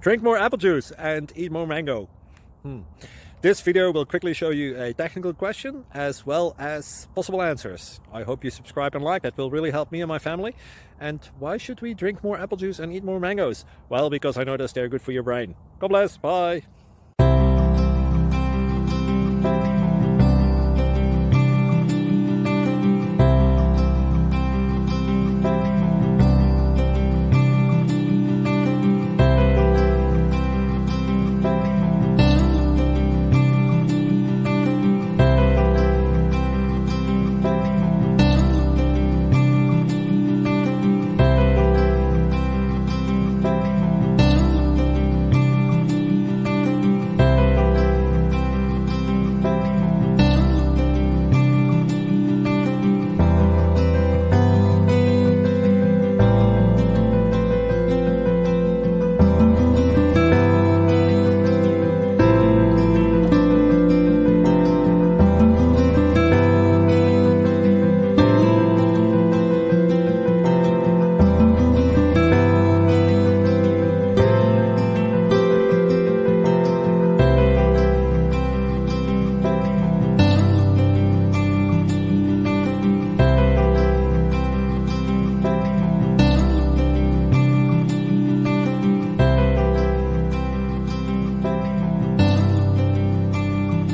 Drink more apple juice and eat more mango. This video will quickly show you a technical question as well as possible answers. I hope you subscribe and like. That will really help me and my family. And why should we drink more apple juice and eat more mangoes? Well, because I noticed they're good for your brain. God bless. Bye.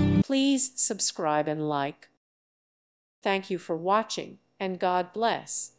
Please subscribe and like. Thank you for watching, and God bless.